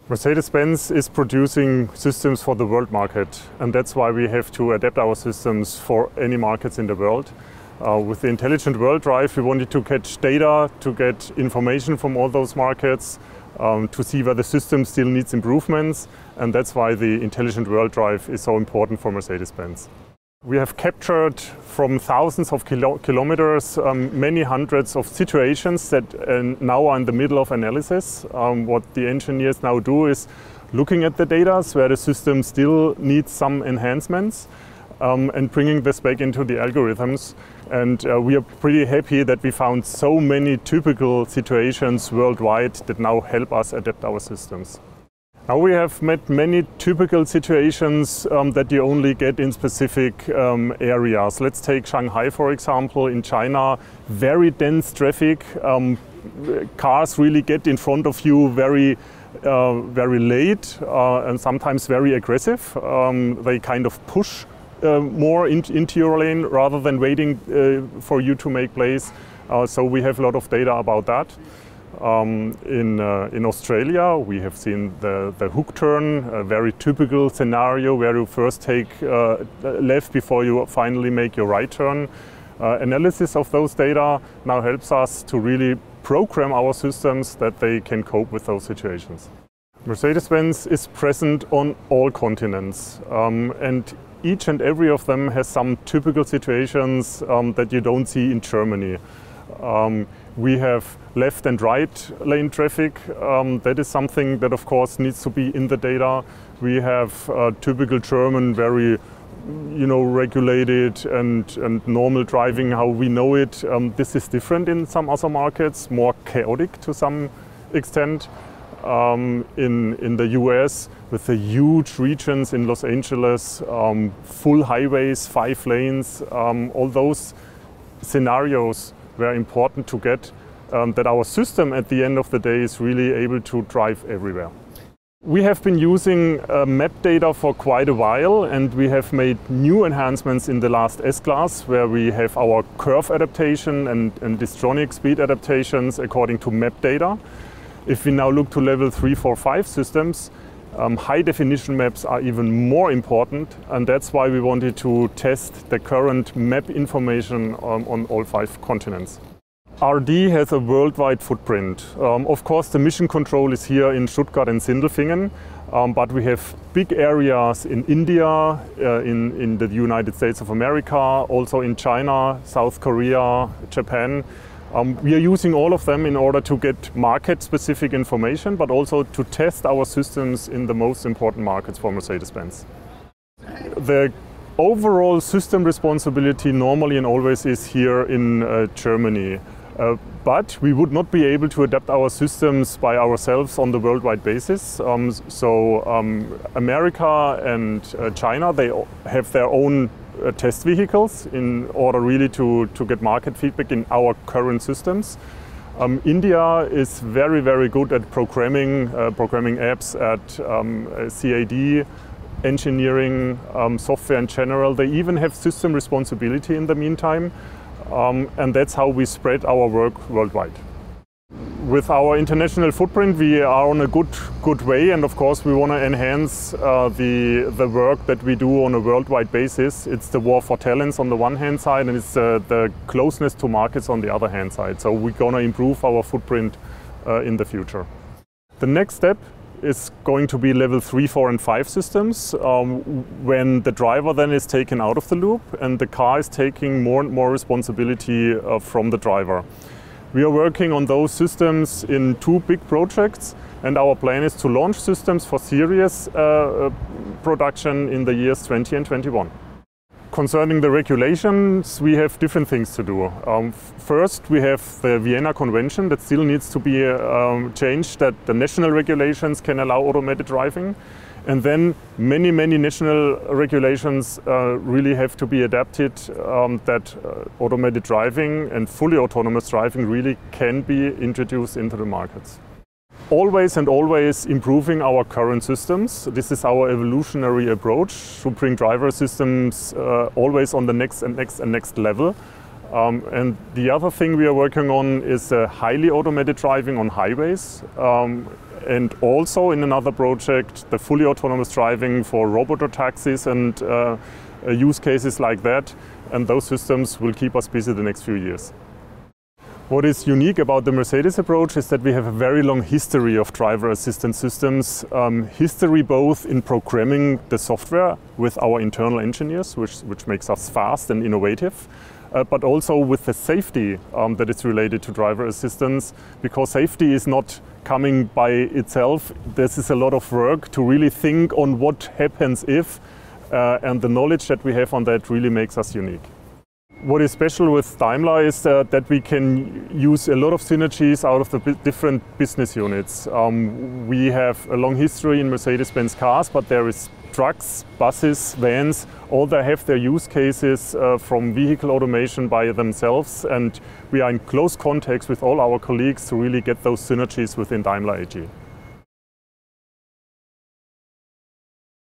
Mercedes-Benz is producing systems for the world market, and that's why we have to adapt our systems for any markets in the world. With the Intelligent World Drive, we wanted to catch data, to get information from all those markets, to see where the system still needs improvements, and that's why the Intelligent World Drive is so important for Mercedes-Benz. We have captured from thousands of kilometers many hundreds of situations that now are in the middle of analysis. What the engineers now do is looking at the data where the system still needs some enhancements and bringing this back into the algorithms. And we are pretty happy that we found so many typical situations worldwide that now help us adapt our systems. Now we have met many typical situations that you only get in specific areas. Let's take Shanghai, for example. In China, very dense traffic. Cars really get in front of you very late and sometimes very aggressive. They kind of push more into your lane rather than waiting for you to make place. So we have a lot of data about that. In Australia, we have seen the hook turn, a very typical scenario where you first take left before you finally make your right turn. Analysis of those data now helps us to really program our systems that they can cope with those situations. Mercedes-Benz is present on all continents, and each and every of them has some typical situations that you don't see in Germany. We have left and right lane traffic. That is something that of course needs to be in the data. We have typical German, very regulated and normal driving how we know it. This is different in some other markets, more chaotic to some extent. In the US, with the huge regions in Los Angeles, full highways, 5 lanes, all those scenarios were important to get that our system at the end of the day is really able to drive everywhere. We have been using map data for quite a while, and we have made new enhancements in the last S-Class where we have our curve adaptation and distronic speed adaptations according to map data. If we now look to level 3, 4, 5 systems, high definition maps are even more important, and that's why we wanted to test the current map information on all 5 continents. RD has a worldwide footprint. Of course, the mission control is here in Stuttgart and Sindelfingen, but we have big areas in India, in the United States of America, also in China, South Korea, Japan. We are using all of them in order to get market-specific information, but also to test our systems in the most important markets for Mercedes-Benz. The overall system responsibility normally and always is here in Germany. But we would not be able to adapt our systems by ourselves on the worldwide basis. America and China, they have their own test vehicles in order really to get market feedback in our current systems. India is very, very good at programming apps, at CAD, engineering, software in general. They even have system responsibility in the meantime. And that's how we spread our work worldwide. With our international footprint, we are on a good way, and of course we want to enhance the work that we do on a worldwide basis. It's the war for talents on the one hand side, and it's the closeness to markets on the other hand side. So we're going to improve our footprint in the future. The next step is going to be level 3, 4 and 5 systems, when the driver then is taken out of the loop and the car is taking more and more responsibility from the driver. We are working on those systems in 2 big projects, and our plan is to launch systems for serious production in the years 20 and 21. Concerning the regulations, we have different things to do. First, we have the Vienna Convention that still needs to be changed, that the national regulations can allow automated driving. And then many national regulations really have to be adapted that automated driving and fully autonomous driving really can be introduced into the markets. Always and always improving our current systems. This is our evolutionary approach to bring driver systems always on the next level. And the other thing we are working on is highly automated driving on highways. and also in another project, the fully autonomous driving for robotaxis and use cases like that. And those systems will keep us busy the next few years. What is unique about the Mercedes approach is that we have a very long history of driver assistance systems. History both in programming the software with our internal engineers, which makes us fast and innovative, but also with the safety that is related to driver assistance, because safety is not coming by itself. This is a lot of work to really think on what happens if, and the knowledge that we have on that really makes us unique. What is special with Daimler is that we can use a lot of synergies out of the different business units. We have a long history in Mercedes-Benz cars, but there is trucks, buses, vans, all they have their use cases from vehicle automation by themselves, and we are in close contact with all our colleagues to really get those synergies within Daimler AG.